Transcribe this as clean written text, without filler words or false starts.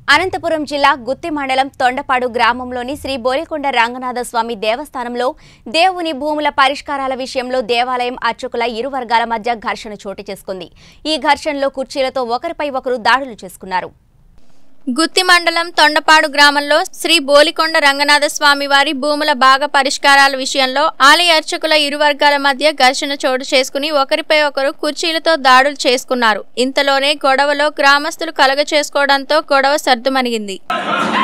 అనంతపురం జిల్లా గుత్తి మండలం తొండపాడు గ్రామంలోని శ్రీ బోలికొండ రంగనాథ స్వామి దేవస్థానంలో దేవుని భూముల పరిష్కారాల విషయంలో దేవాలయం అర్చకుల ఇరు వర్గాల మధ్య ఘర్షణ చోటు చేసుకుంది. ఈ ఘర్షణలో కుర్చీలతో ఒకరిపై ఒకరు దాడులు చేసుకున్నారు. గుత్తి మండలం తొండపాడు గ్రామంలో శ్రీ బోలికొండ రంగనాథ స్వామి వారి భూముల భాగ పరిష్కారాల విషయంలో ఆలయ అర్చకుల ఇరు వర్గాల మధ్య ఘర్షణ చోటు చేసుకుని ఒకరిపై ఒకరు కుర్చీలతో దాడులు చేసుకున్నారు. ఇంతలోనే గొడవలో గ్రామస్తులు కలగ చేసుకోవడంతో గొడవ సర్దుమణిగింది.